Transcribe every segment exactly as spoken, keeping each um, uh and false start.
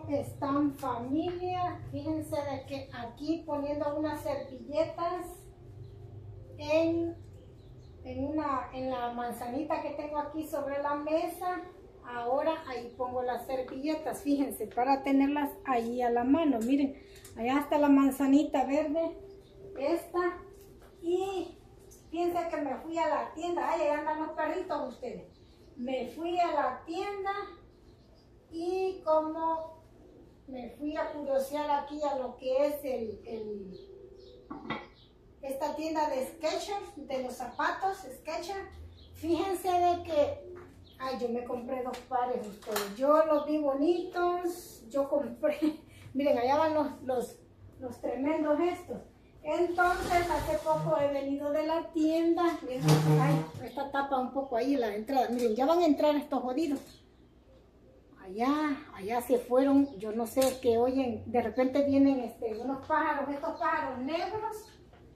¿Cómo están, familia? Fíjense de que aquí poniendo unas servilletas en, en, una, en la manzanita que tengo aquí sobre la mesa. Ahora ahí pongo las servilletas, fíjense, para tenerlas ahí a la mano. Miren, allá está la manzanita verde, esta. Y fíjense que me fui a la tienda. Ahí andan los perritos ustedes. Me fui a la tienda. Y como me fui a curiosear aquí a lo que es el, el esta tienda de Skechers, de los zapatos Skechers, fíjense de que, ay, yo me compré dos pares ustedes, yo los vi bonitos, yo compré, miren, allá van los, los, los tremendos estos. Entonces, hace poco he venido de la tienda, miren, ay, esta tapa un poco ahí la entrada, miren, ya van a entrar estos jodidos. Allá, allá se fueron, yo no sé qué oyen, de repente vienen este, unos pájaros, estos pájaros negros.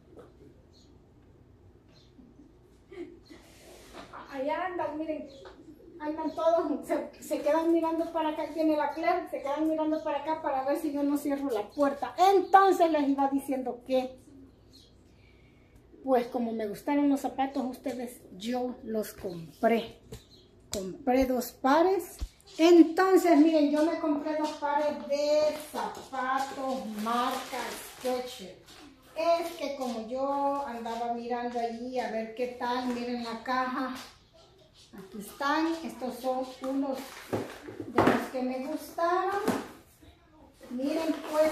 Allá andan, miren, andan todos, se, se quedan mirando para acá, tiene la Claire, se quedan mirando para acá para ver si yo no cierro la puerta. Entonces les iba diciendo que, pues como me gustaron los zapatos ustedes, yo los compré. Compré dos pares. Entonces, miren, yo me compré dos pares de zapatos marca Skechers. Es que como yo andaba mirando allí a ver qué tal, miren la caja. Aquí están, estos son unos de los que me gustaron. Miren pues,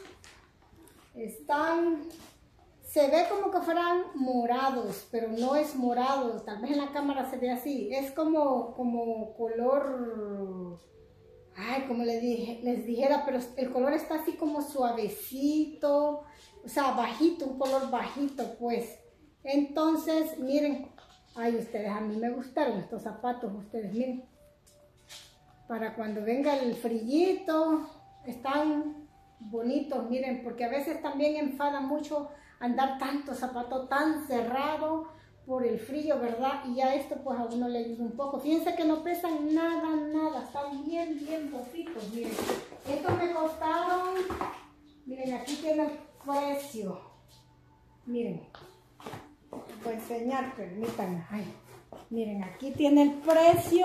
están, se ve como que fueran morados, pero no es morado, tal vez en la cámara se ve así, es como, como color, ay, como les, dije, les dijera, pero el color está así como suavecito, o sea, bajito, un color bajito pues. Entonces, miren, ay, ustedes, a mí me gustaron estos zapatos, ustedes, miren, para cuando venga el frillito, están bonitos, miren, porque a veces también enfada mucho andar tanto zapato tan cerrado por el frío, ¿verdad? Y ya esto pues a uno le ayuda un poco. Fíjense que no pesan nada, nada, están bien, bien bofitos, miren. Estos me costaron, miren, aquí tiene el precio, miren, voy a enseñar, permítanme, ay, miren, aquí tiene el precio,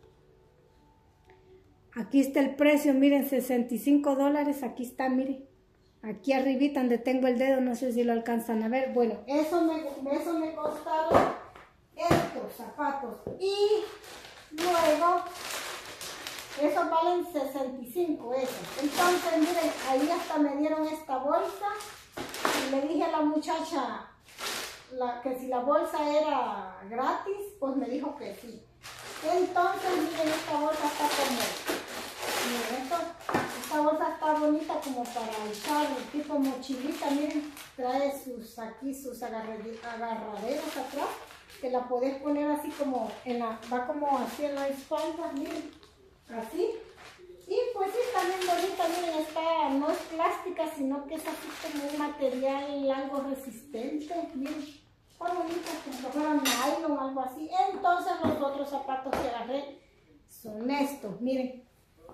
aquí está el precio, miren, sesenta y cinco dólares, aquí está, miren. Aquí arribita donde tengo el dedo, no sé si lo alcanzan a ver. Bueno, eso me, eso me costaron estos zapatos. Y luego, esos valen sesenta y cinco esos. Entonces, miren, ahí hasta me dieron esta bolsa. Y le dije a la muchacha la, que si la bolsa era gratis, pues me dijo que sí. Entonces, miren, esta bolsa está como... Miren, esto, esta bolsa está bonita como para usar, tipo mochilita, miren, trae sus aquí sus agarraderos atrás, que la podés poner así como, en la, va como así en la espalda, miren, así. Y pues sí, está bien bonita, miren, está, no es plástica, sino que es así como un material algo resistente, miren, está bonita, como si fuera nylon o algo así. Entonces los otros zapatos que agarré son estos, miren.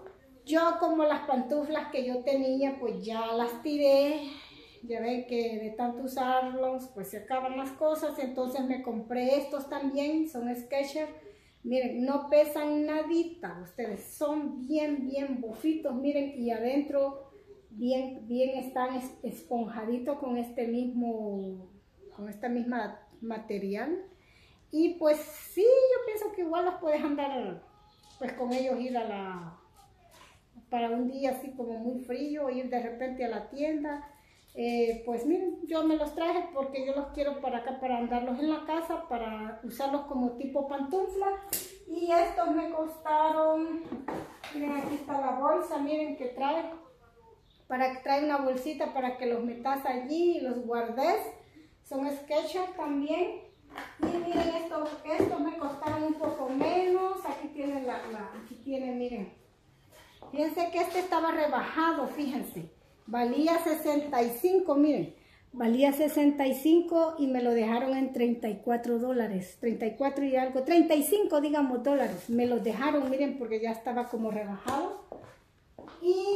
Yo como las pantuflas que yo tenía, pues ya las tiré, ya ven que de tanto usarlos, pues se acaban las cosas, entonces me compré estos también, son Skechers, miren, no pesan nadita, ustedes son bien, bien bofitos, miren, y adentro bien, bien están esponjaditos con este mismo, con esta misma material, y pues sí, yo pienso que igual los puedes andar, pues con ellos ir a la... para un día así como muy frío, ir de repente a la tienda, eh, pues miren, yo me los traje porque yo los quiero para acá, para andarlos en la casa, para usarlos como tipo pantufla, y estos me costaron, miren, aquí está la bolsa, miren que trae, para que trae una bolsita para que los metas allí y los guardes, son Skechers también, y miren, estos, estos me costaron un poco menos, aquí tienen la, la aquí tienen, miren, fíjense que este estaba rebajado, fíjense, valía sesenta y cinco, miren, valía sesenta y cinco y me lo dejaron en treinta y cuatro dólares, treinta y cuatro y algo, treinta y cinco digamos dólares, me los dejaron, miren, porque ya estaba como rebajado. Y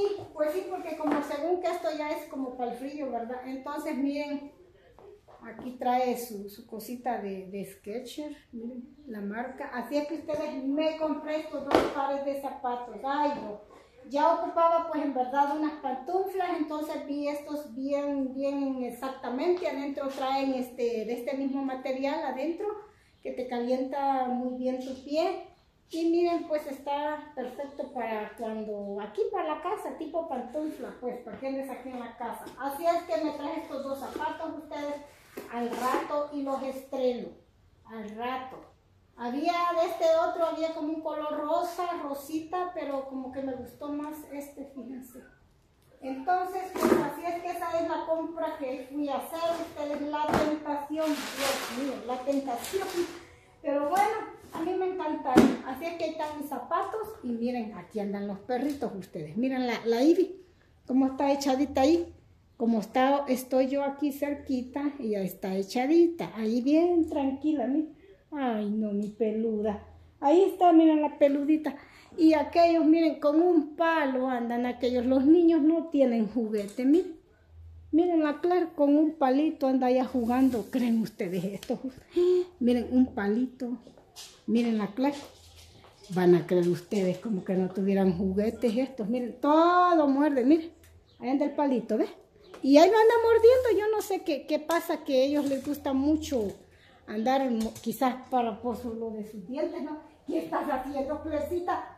Pues sí, porque como según que esto ya es como para el frío, ¿verdad? Entonces, miren, aquí trae su, su cosita de, de Skechers, miren, la marca. Así es que ustedes, me compré estos dos pares de zapatos. Ay, no. Ya ocupaba, pues, en verdad, unas pantuflas, entonces vi estos bien, bien exactamente. Adentro traen este, de este mismo material adentro, que te calienta muy bien tu pie. Y miren, pues está perfecto para cuando, aquí para la casa, tipo pantufla, pues, para que andes aquí en la casa. Así es que me traje estos dos zapatos ustedes al rato y los estreno, al rato. Había de este otro, había como un color rosa, rosita, pero como que me gustó más este, fíjense. Entonces, pues así es que esa es la compra que fui a hacer. Ustedes, la tentación, Dios mío, la tentación. Pero bueno, a mí me encantaron. Así es que ahí están mis zapatos. Y miren, aquí andan los perritos ustedes. Miren la, la Ivy, cómo está echadita ahí. Como está, estoy yo aquí cerquita, ella está echadita. Ahí bien tranquila, miren. Ay, no, mi peluda. Ahí está, miren la peludita. Y aquellos, miren, con un palo andan aquellos. Los niños no tienen juguete, miren. Miren la Claire con un palito anda allá jugando. ¿Creen ustedes esto? Miren, un palito. Miren la Claire. Van a creer ustedes como que no tuvieran juguetes estos. Miren, todo muerde, miren. Ahí anda el palito, ¿ves? Y ahí lo anda mordiendo. Yo no sé qué, qué pasa, que a ellos les gusta mucho andar, quizás para por lo de sus dientes, ¿no? ¿Qué estás haciendo, Clarecita?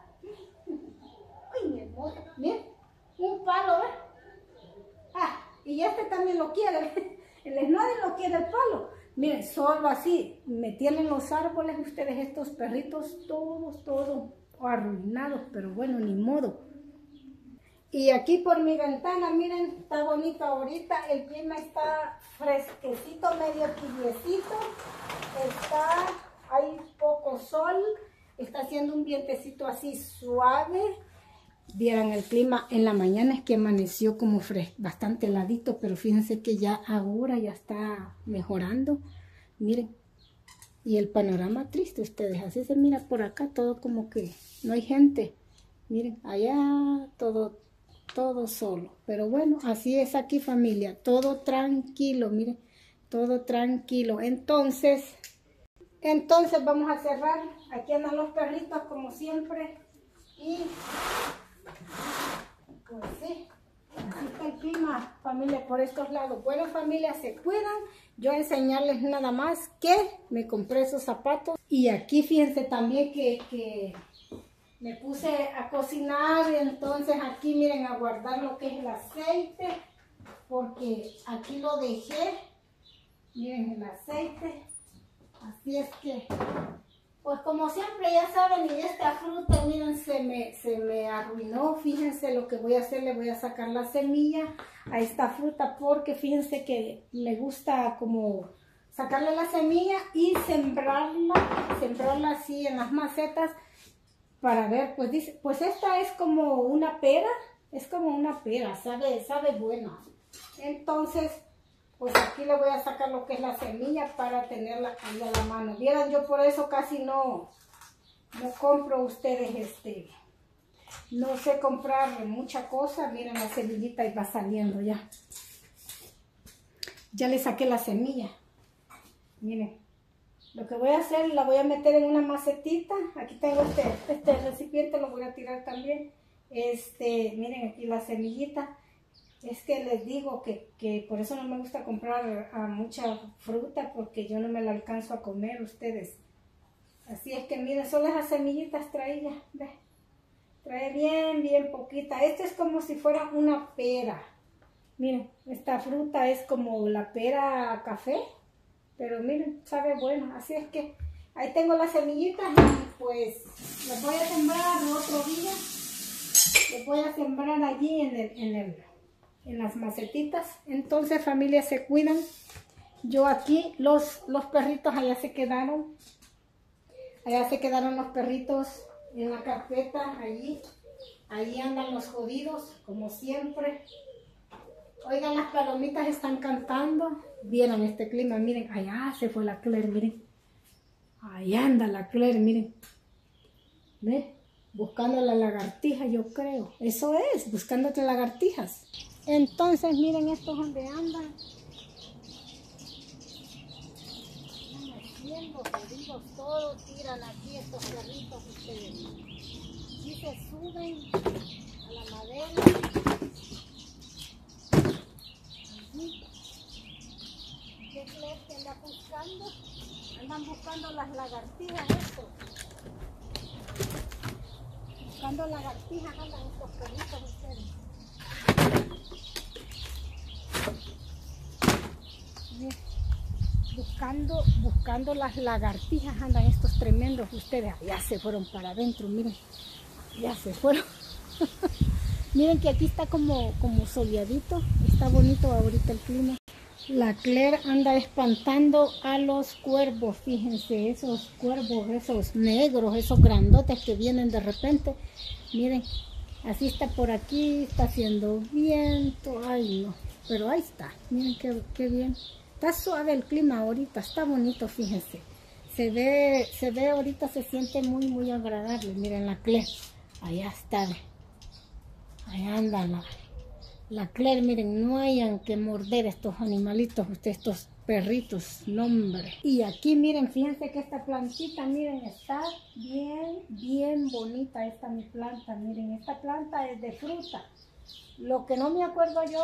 Ay, mi amor, miren, un palo, ¿ves? Ah, y este también lo quiere, el Snoddy lo quiere el palo. Miren, solo así, me tienen los árboles ustedes, estos perritos, todos, todos arruinados, pero bueno, ni modo. Y aquí por mi ventana, miren, está bonito ahorita, el clima está fresquecito, medio tibiecito, está, hay poco sol, está haciendo un vientecito así suave. Vieran el clima en la mañana, es que amaneció como fres bastante heladito, pero fíjense que ya ahora ya está mejorando, miren. Y el panorama triste ustedes, así se mira por acá, todo como que no hay gente. Miren, allá todo todo solo, pero bueno, así es aquí, familia, todo tranquilo, miren, todo tranquilo. Entonces, entonces vamos a cerrar. Aquí andan los perritos como siempre y pues sí, así está el clima, familia, por estos lados. Bueno, familia, se cuidan. Yo enseñarles nada más que me compré esos zapatos y aquí fíjense también que, que me puse a cocinar, y entonces aquí miren, a guardar lo que es el aceite, porque aquí lo dejé, miren el aceite. Así es que, pues como siempre ya saben, y esta fruta, miren, se me, se me arruinó. Fíjense lo que voy a hacer, le voy a sacar la semilla a esta fruta, porque fíjense que me gusta como sacarle la semilla y sembrarla, sembrarla así en las macetas, para ver, pues dice, pues esta es como una pera, es como una pera, sabe, sabe buena. Entonces, pues aquí le voy a sacar lo que es la semilla para tenerla ahí a la mano. Vieran, yo por eso casi no, no compro ustedes, este, no sé comprar mucha cosa. Miren la semillita y va saliendo ya. Ya le saqué la semilla, miren. Lo que voy a hacer, la voy a meter en una macetita. Aquí tengo este, este recipiente, lo voy a tirar también. Este, miren aquí la semillita. Es que les digo que, que por eso no me gusta comprar a mucha fruta, porque yo no me la alcanzo a comer ustedes. Así es que miren, son las semillitas traídas, ve. Trae bien, bien poquita. Este es como si fuera una pera. Miren, esta fruta es como la pera café. Pero miren, sabe bueno. Así es que ahí tengo las semillitas y pues las voy a sembrar otro día. Les voy a sembrar allí en, el, en, el, en las macetitas. Entonces, familia, se cuidan. Yo aquí, los, los perritos allá se quedaron. Allá se quedaron los perritos en la carpeta, allí. Allí andan los jodidos, como siempre. Oigan, las palomitas están cantando. Vieron este clima, miren, allá se fue la Claire, miren. Ahí anda la Claire, miren. ¿Ve? Buscando la lagartija, yo creo. Eso es, buscando las lagartijas. Entonces, miren estos donde andan. Están haciendo jodidos todos, tiran aquí estos perritos ustedes. Y se suben a la madera. Allí. ¿Qué crees que anda buscando? Andan buscando las lagartijas estos. Buscando lagartijas andan estos perritos ustedes. Buscando, buscando las lagartijas andan estos tremendos ustedes. Ya se fueron para adentro, miren. Ya se fueron. Miren que aquí está como, como soleadito. Está bonito ahorita el clima. La Claire anda espantando a los cuervos. Fíjense, esos cuervos, esos negros, esos grandotes que vienen de repente. Miren, así está por aquí, está haciendo viento. Ay, no. Pero ahí está. Miren qué, qué bien. Está suave el clima ahorita, está bonito, fíjense. Se ve, se ve ahorita, se siente muy, muy agradable. Miren la Claire. Allá está. Allá anda la, la Claire. Miren, no hayan que morder estos animalitos, ustedes, estos perritos, no hombre. Y aquí miren, fíjense que esta plantita, miren, está bien, bien bonita esta mi planta. Miren, esta planta es de fruta. Lo que no me acuerdo yo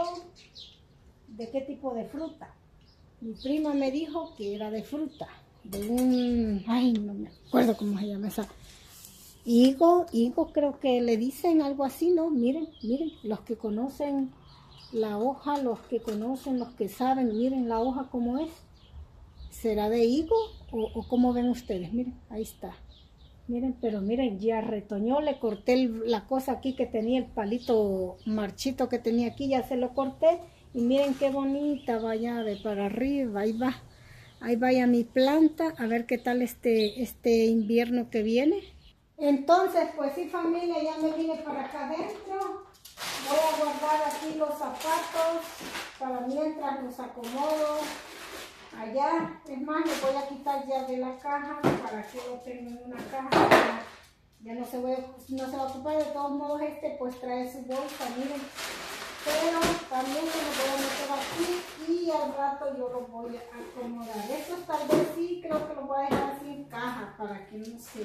de qué tipo de fruta. Mi prima me dijo que era de fruta, de un, ay, no me acuerdo cómo se llama esa, higo, higo creo que le dicen algo así, ¿no? Miren, miren, los que conocen la hoja, los que conocen, los que saben, miren la hoja cómo es. ¿Será de higo o, o cómo ven ustedes? Miren, ahí está. Miren, pero miren, ya retoñó, le corté el, la cosa aquí que tenía, el palito marchito que tenía aquí, ya se lo corté. Y miren qué bonita, vaya de para arriba, ahí va, ahí vaya mi planta, a ver qué tal este, este invierno que viene. Entonces, pues sí familia, ya me vine para acá adentro, voy a guardar aquí los zapatos, para mientras los acomodo allá. Es más, les voy a quitar ya de la caja, para que lo tenga en una caja, ya, ya no, se voy, no se va a ocupar, de todos modos este pues trae su bolsa, miren. Pero también se los voy a meter aquí y al rato yo los voy a acomodar. Estos tal vez sí, creo que los voy a dejar así en caja para que no se...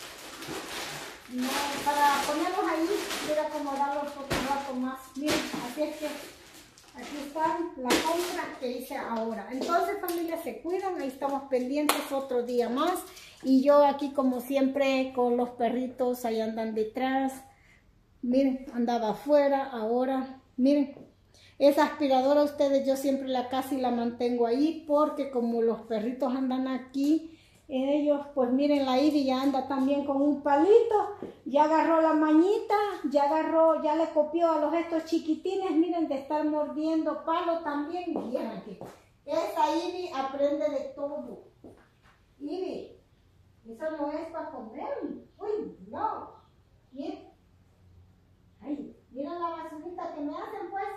No, para ponerlos ahí, voy a acomodarlos por un rato más. Miren, así es que aquí están la compra que hice ahora. Entonces familia, se cuidan, ahí estamos pendientes otro día más. Y yo aquí como siempre con los perritos, ahí andan detrás. Miren, andaba afuera, ahora... Miren, esa aspiradora ustedes yo siempre la casi la mantengo ahí porque como los perritos andan aquí, ellos pues miren la Ivy ya anda también con un palito, ya agarró la mañita, ya agarró, ya le copió a los estos chiquitines, miren de estar mordiendo palo también, miren que esa Ivy aprende de todo. Ivy, eso no es para comer, uy, no, bien. Ay, miren la basurita que me hacen, pues.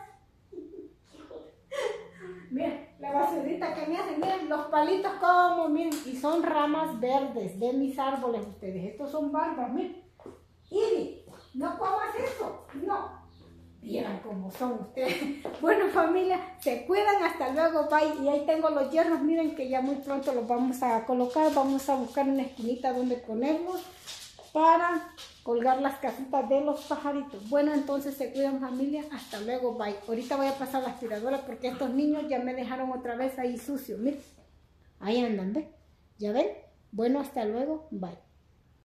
Miren, la basurita que me hacen. Miren, los palitos como, miren. Y son ramas verdes de mis árboles ustedes. Estos son barbas, miren. Ivy, no comas eso. No. Vieran cómo son ustedes. Bueno, familia, se cuidan. Hasta luego, bye. Y ahí tengo los hierros. Miren que ya muy pronto los vamos a colocar. Vamos a buscar una esquinita donde ponerlos para colgar las casitas de los pajaritos. Bueno, entonces se cuidan familia, hasta luego, bye. Ahorita voy a pasar la aspiradora porque estos niños ya me dejaron otra vez ahí sucio, miren, ahí andan, ¿ven? ¿Ya ven? Bueno, hasta luego, bye.